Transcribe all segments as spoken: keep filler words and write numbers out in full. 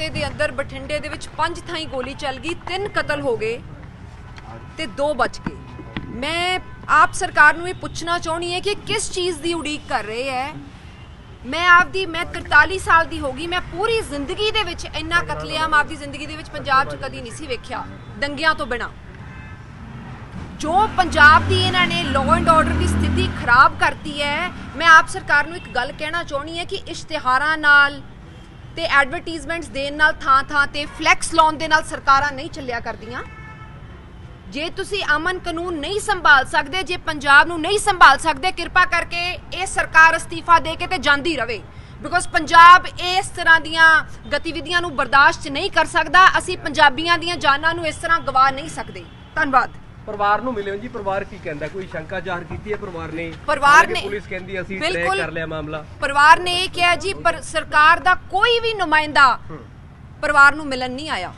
हफ्ते के अंदर बठिंडे दे विच पंज थाई गोली चल गई, तीन कतल हो गए ते दो बच गए। मैं आप सरकार नूं ये पुछना चाहनी है कि किस चीज़ की उड़ीक कर रहे है। मैं आपदी मैं तरतालीस साल की होगी, मैं पूरी जिंदगी दे विच इन्ना कतलेआम आपदी जिंदगी दे विच पंजाब च कदी नहीं सी वेख्या दंगियां तो बिना। जो पंजाब की इन्होंने लॉ एंड ऑर्डर की स्थिति खराब करती है, मैं आप सरकार नूं एक गल कहना चाहनी है कि इश्तिहारां नाल ते एडवरटाइजमेंट्स देण नाल थां थां ते फ्लैक्स लाउण दे नाल सरकारां नहीं चलिया करदियां। जे तुसी अमन कानून नहीं संभाल सकते, जे पंजाब नूं नहीं संभाल सकते, कृपा करके ये सरकार अस्तीफा दे के ते जांदी रवे, बिकॉज पंजाब इस तरह दियां गतिविधियां नूं बर्दाश्त नहीं कर सकता। असी पंजाबियां दियां जानां नूं इस तरह गवा नहीं सकते। धन्यवाद। परिवार नूं मिले हो जी, परिवार की कहंदा, कोई शंका जाहिर की है परिवार ने? परिवार ने पुलिस कहंदी असीं ट्रैक कर लिया मामला। परिवार ने यह कहा जी, पर सरकार दा कोई भी नुमाइंदा परिवार नूं मिलन नहीं आया।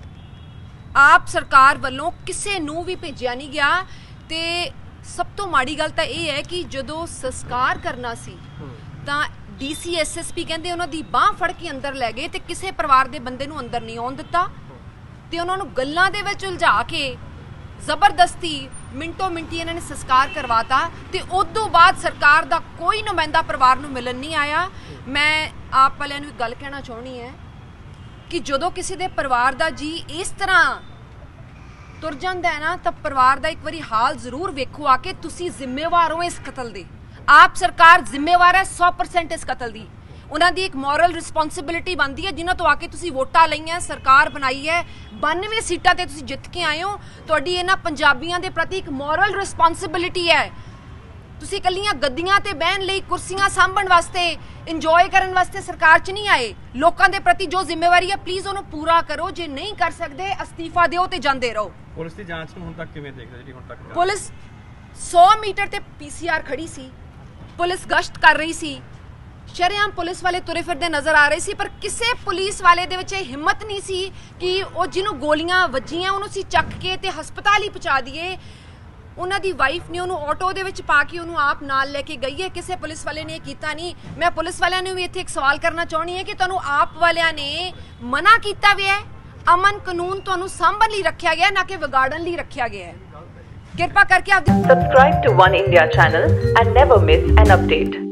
आप सरकार वालों किसी नूं भी भेजिया नहीं गया। ते सब तो माड़ी गल तां यह है कि जदों संस्कार करना सी तां D C S S P कहंदे उन्हां दी बांह फड़ के अंदर लै गए ते किसी परिवार दे बंदे नूं अंदर नहीं आउण दित्ता ते उन्हां नूं गल्लां दे विच उलझा के जबरदस्ती मिंटो मिंटी इन्होंने संस्कार करवाता ते उदों बाद सरकार दा कोई नुमाइंदा परिवार नूं मिलन नहीं आया। मैं आप वालियां नूं एक गल कहना चाहनी है कि जदों किसी दे परिवार दा जी इस तरह तुर जांदा है ना, तो परिवार दा एक बारी हाल जरूर वेखो आके। तुसी जिम्मेवार हो इस कतल दे, आप सरकार जिम्मेवार है सौ परसेंट इस कतल दी। उन्हां दी एक मॉरल रिस्पॉन्सिबिलिटी बनती है, जिन्हां तो आके तुसी वोटां लईआं, सरकार बनाई है, बानवे सीटां ते तुसी जित के आए हो। तुहाडी इन्हां पंजाबियां दे प्रति एक मॉरल रिस्पॉन्सिबिलिटी है। तुसी कल्लियां गद्दियां ते बहन लई, कुर्सियां सांभण वास्ते, इंजॉय करन वास्ते सरकार च नहीं आए। लोकां दे प्रति जो जिम्मेवारी है प्लीज उहनूं पूरा करो। जे नहीं कर सकदे अस्तीफा दिओ ते जांदे रहो। पुलिस दी जांच नूं हुण तक किवें देखदे जी? हुण तक पुलिस सौ मीटर ते पीसीआर खड़ी सी, पुलिस गश्त कर रही सी, शरेआम पुलिस वाले तुरे फिरदे नज़र आ रहे सी, पर किसी पुलिस वाले दे विच हिम्मत नहीं सी कि वो जिन्हों गोलियां वजियां उन्होंने सी चक के ते हस्पताल ही पहुंचा दिए। उन्हां दी वाइफ ने उन्होंने ऑटो दे विच पा के उन्होंने आप नाल लेके गई है, किसी पुलिस वाले ने कीता नहीं। मैं पुलिस वालियां नूं भी इत्थे एक सवाल करना चाहनी है कि तुहानूं आप वालियां ने मना कीता गया है? अमन कानून तुहानूं सांभण लई रखिया गया, ना कि विगाड़न लई रखिया गया है। कृपा करके आप subscribe to Oneindia channel and never miss an update.